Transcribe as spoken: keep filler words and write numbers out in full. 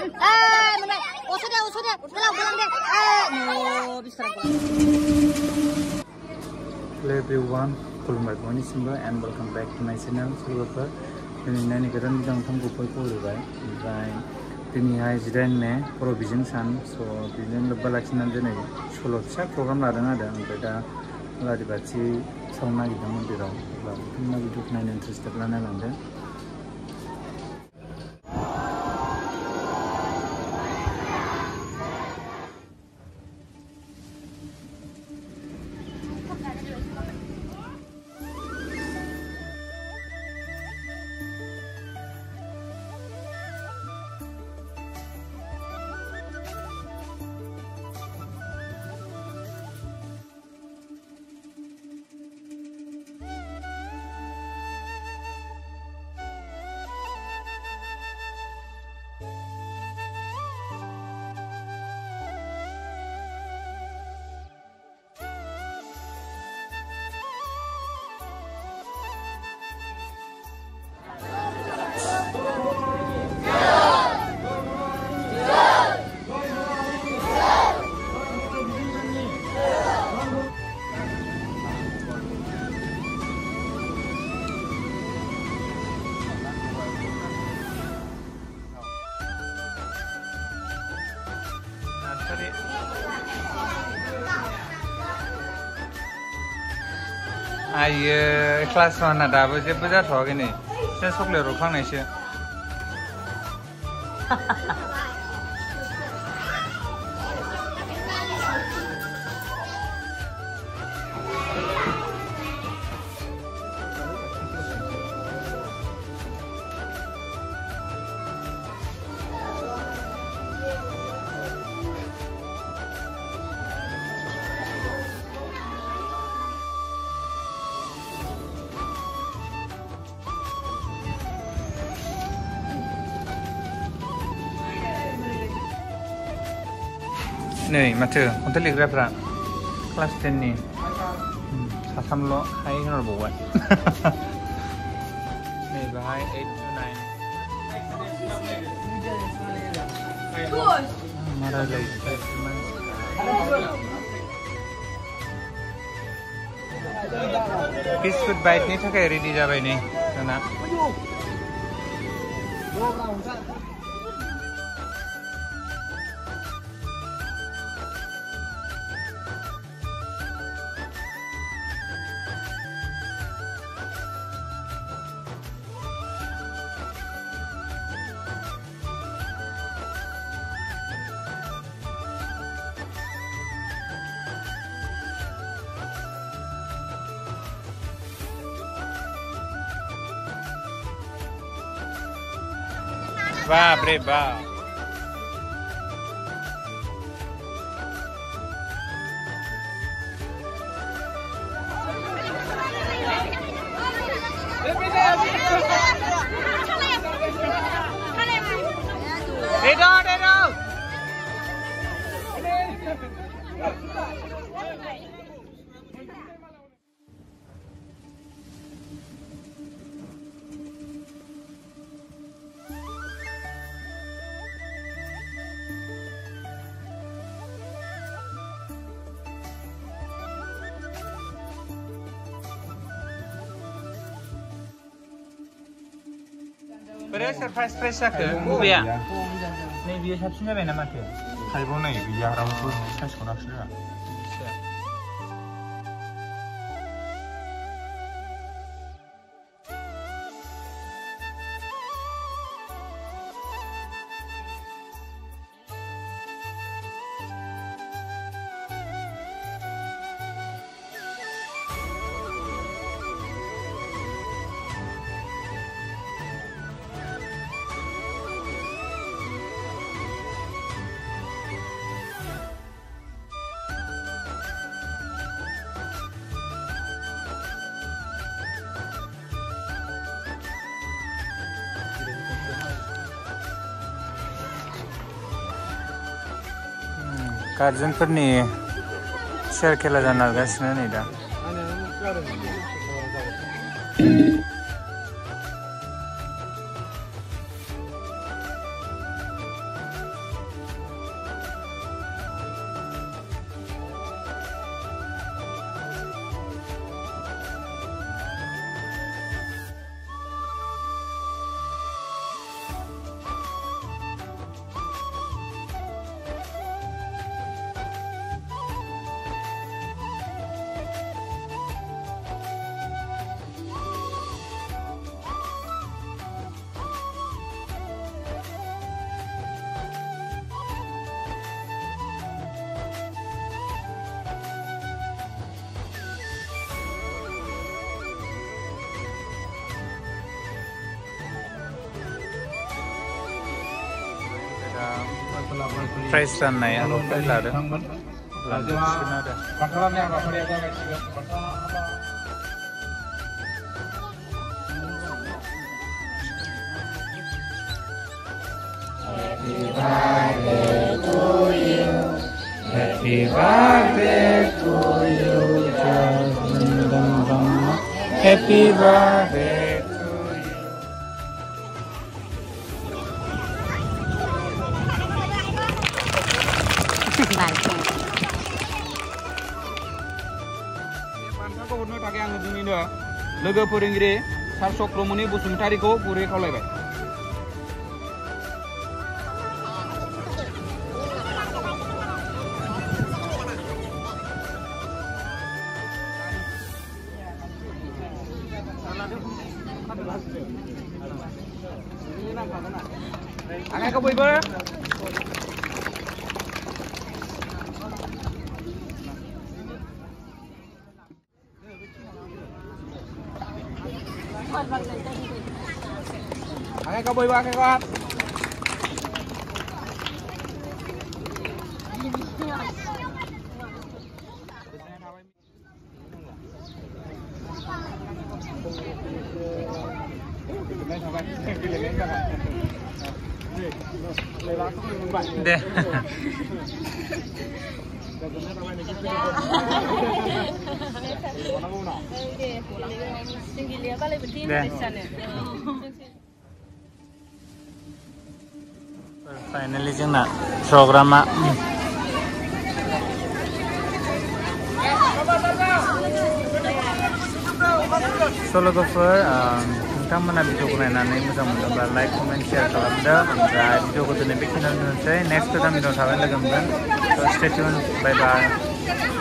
Eh, meneh. Usut deh, usut deh. Pulang, pulang deh. Eh, no, bisa pulang. Hello everyone, खुलुमबाय बयनिसिमबो and welcome back to my channel. सोरबाफोर दिनैनि गोदान बिदां थामखौ फैखौ लुबाय ओमफ्राय दिनैहाय जिदाइन मे बर' बिजों सान स' बिजों लोब्बा लाखिनानै दिनै सल' फिसा प्रग्राम लादों आरो ओमफ्राय दा आलारि बाथि सावनो नागिरदों मन्दिराव अब्ला बिथांमोना भिडिअखौ नायनो इन्टारेस्टेडब्ला नायलांदो। Ayo, kelas mana dah? Baju baju thok ini. Saya sokle rokang ni sih. Nih, macam untuk lihat kelas ten ni, sasam lo, hai kan buat. Nih, bahai eight to nine. Marah lagi. Biscuit bite ni tak kaya ready jawab ini, sana. Wah, breba. Redo, redo. Beri surprise prize ke? Biar. Nih biar sabsunya benar mati. Hai bona ya biar orang tu saya sekolah sudah. गार्जेनफोरनि chair खेला जानो नागिरगासिनो नै दा दा प्राइस राननाय हाबाफारि लादों लांसिगोन आरो बान्थालानि हाबाफारिया जागायसिगोन बान्था Happy birthday to you, Happy birthday to you. बान्थाखौ हरनो थाखाय आङो जोंनिनो लोगो फोरोंगिरि सार चक्रमणि बसुमतारीखौ गुरै खावलायबाय आखाइखौ बयबो आखाइखौ बयबो आखाइखौ दे फाइनली जोंना प्रग्रामा सल'गोफोर नोंथांमोना भिडिअखौ नायनानै मोजां मोनोब्ला लाइक कमेन्ट शेयार खालामदो ओमफ्राय भिडिअखौ दिनै बेखिनियावनो दोनसै नेक्स्ट गोदान भिडिअ थाबैनो लोगो मोनगोन स्टे टिउन बाय बाय